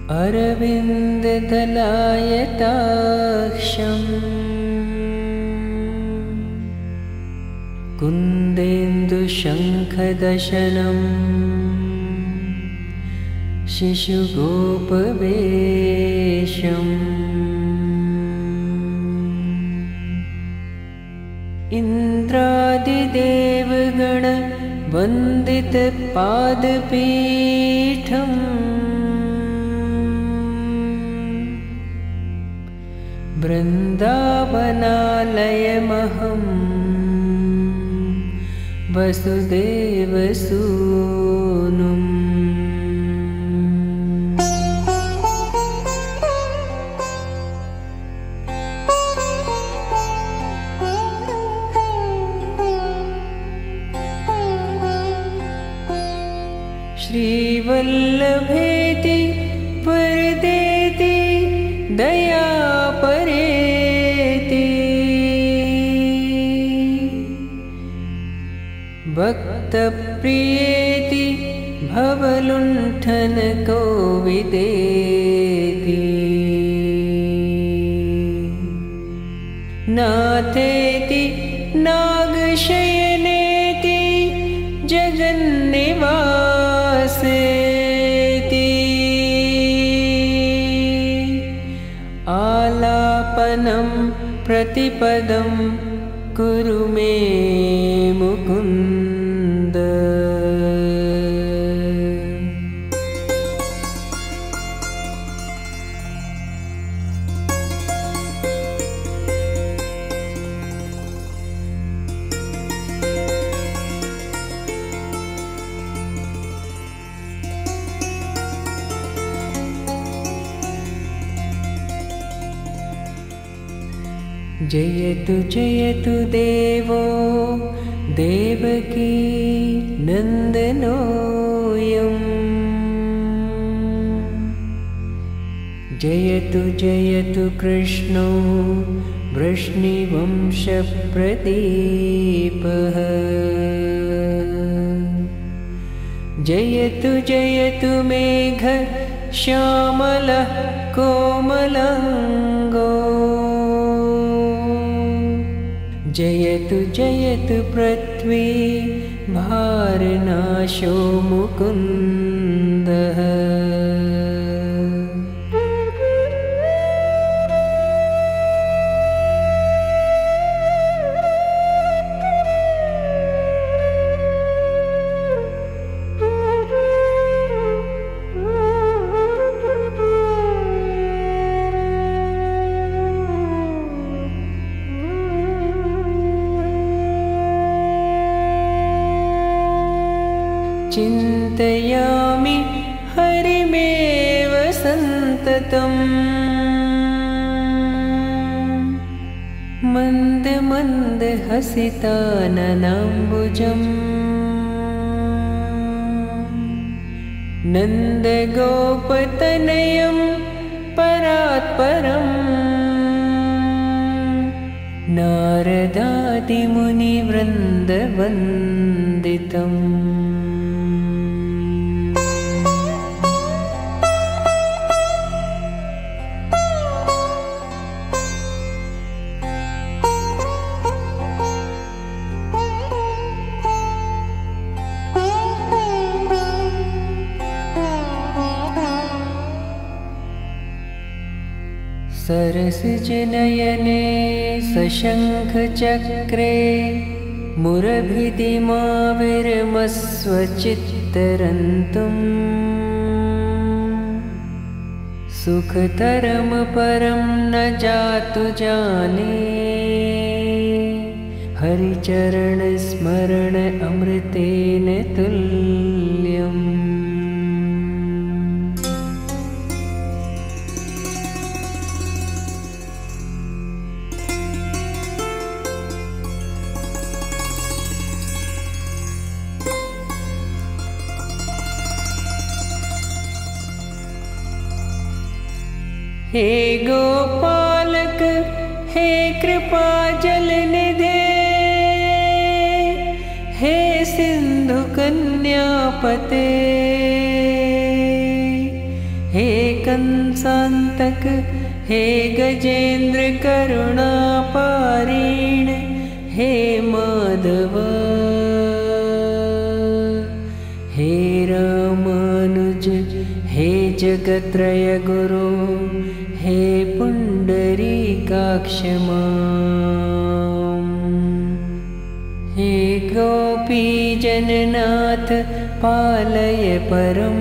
अरविन्ददलायताक्षम् कुन्देन्दुशङ्खदशनम् शिशुगोपवेशम् इन्द्रादिदेवगण वन्दितपादपीठम् वृन्दावनालयमहं वसुदेवसूनुम् श्रीवल्लभेति वरदेति दयापरेति भक्तप्रियेति भवलुण्ठनकोविदेति नाथेति नागशयनेति जगन्निवासेति आलापनं प्रतिपदं कुरु मे मुकुन्द। जयतु जयतु देवो देवकी नन्दनोऽयम् जयतु जयतु कृष्णो वृष्णिवंशप्रदीपः जयतु जयतु मेघश्यामलः कोमलाङ्गो जयतु जयतु पृथ्वी भारनाशो मुकुन्दः चिन्तयामि हरिमेव सन्ततम् मन्द मन्द हसिताननाम्बुजम् नन्दगोपतनयं परात्परम् नारदादिमुनिवृन्दवन्दितम् सरसिजनयने सशङ्खचक्रे मुरभिदिमाविरमस्वचित्तरन्तुम् सुखतरं परं न जातु जाने हरिचरणस्मरण अमृतेन तुल्यम् हे गोपालक हे कृपा जलनिधे हे सिंधु कन्यापते हे कंसान्तक हे गजेन्द्र करुणापारीण हे माधव हे रामानुज हे जगत्रय गुरु हे पुण्डरीकाक्ष मां हे गोपीजननाथ पालय परम्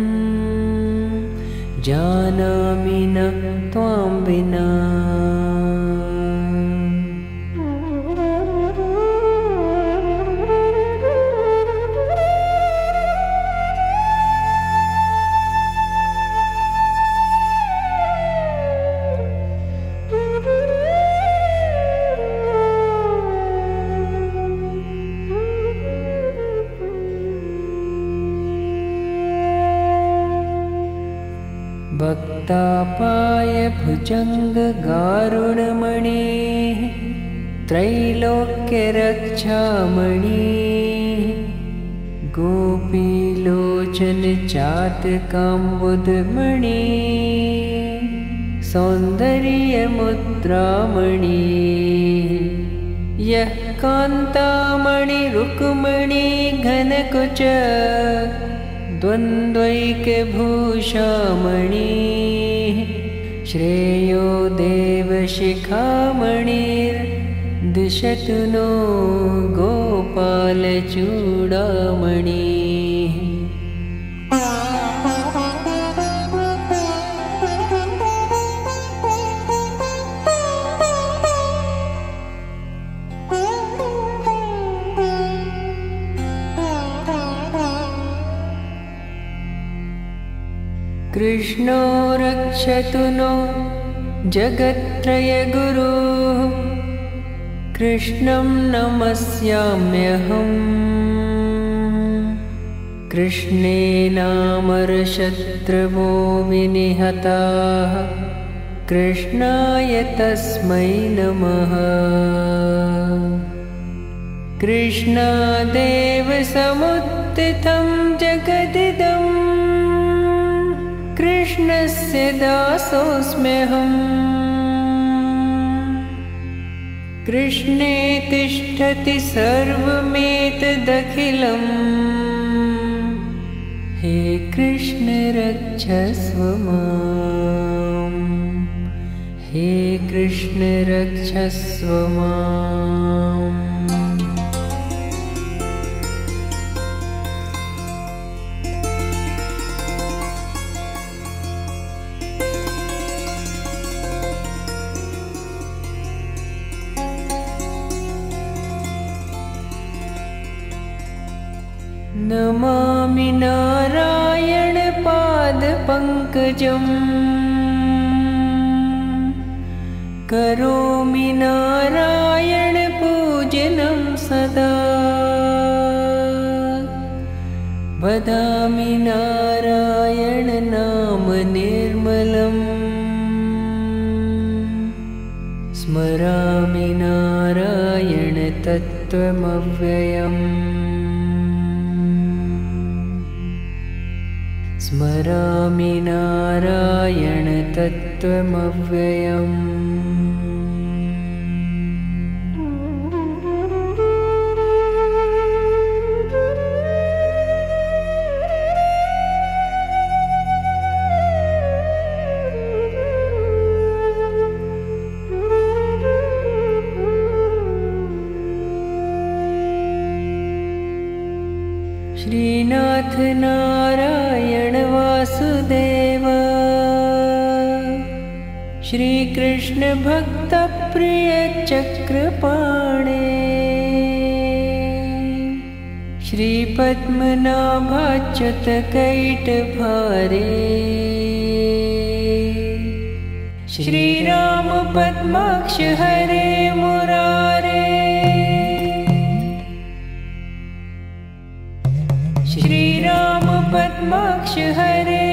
जानामि न त्वां विना भक्तापाय भुजङ्गगारुणमणिः त्रैलोक्यरक्षामणिः गोपीलोचन चातकाम्बुदमणिः सौन्दर्यमुद्रामणिः यः कान्तामणिरुक्मिणी घनकुच द्वन्द्वैकभूषामणिः श्रेयो देवशिखामणिर्दिशतु नो गोपालचूडामणिः कृष्णो रक्षतु नो जगत्त्रयगुरुः कृष्णं नमस्याम्यहम् कृष्णेनामरशत्रवो विनिहताः कृष्णाय तस्मै नमः कृष्णादेव समुत्थितं जगदिदम् कृष्णस्य दासोऽस्म्यहम् कृष्णे तिष्ठति सर्वमेतदखिलम् हे कृष्ण रक्षस्व माम् हे कृष्ण रक्षस्व माम् नमामि नारायण पादपङ्कजम् करोमि नारायण पूजनं सदा वदामि नारायण नाम निर्मलम् स्मरामि नारायण तत्त्वमव्ययम् स्मरामि नारायण तत्त्वमव्ययम् श्रीनाथ नारायण वासुदेव श्रीकृष्ण भक्त प्रिय चक्रपाणे श्रीपद्मनाभाच्युत कैटभारे श्रीराम पद्माक्ष हरे मुरारे श्रीराम पद्माक्ष हरे